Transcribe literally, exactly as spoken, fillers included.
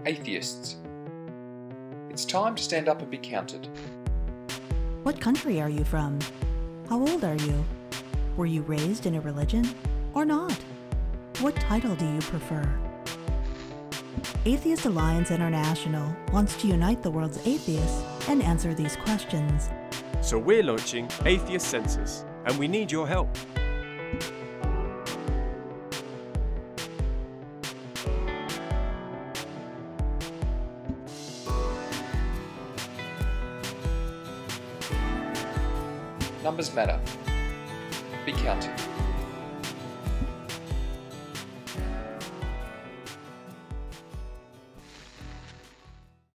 Atheists. It's time to stand up and be counted. What country are you from? How old are you? Were you raised in a religion or not? What title do you prefer? Atheist Alliance International wants to unite the world's atheists and answer these questions. So we're launching Atheist Census, and we need your help. Numbers matter. Be counted.